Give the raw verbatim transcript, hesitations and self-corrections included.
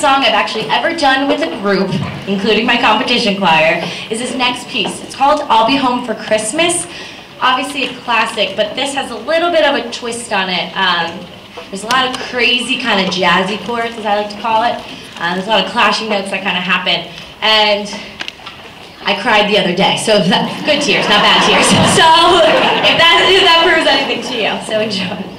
song I've actually ever done with a group, including my competition choir, is this next piece. It's called I'll Be Home for Christmas. Obviously a classic, but this has a little bit of a twist on it. Um, there's a lot of crazy kind of jazzy chords, as I like to call it. Uh, there's a lot of clashing notes that kind of happen. And I cried the other day, so that, good tears, not bad tears. So if that, if that proves anything to you, so enjoy.